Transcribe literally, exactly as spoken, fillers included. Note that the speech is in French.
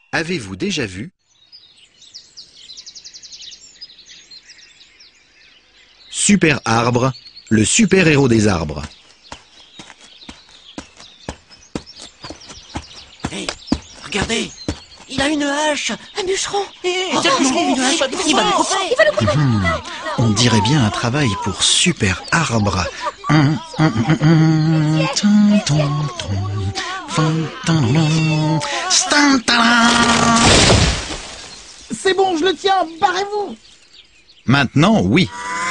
Avez-vous déjà vu Super Arbre, le super-héros des arbres? Hé, regardez, il a une hache. Un bûcheron. Hé, Oh, tiens, non, une hache. Il va nous couper. Il va nous couper. Hmm, on dirait bien un travail pour Super Arbre. Hum, hum, hum, hum, tum, tum, tum, fum, tum, tum, stam, tadam. C'est bon, je le tiens, barrez-vous! Maintenant, oui.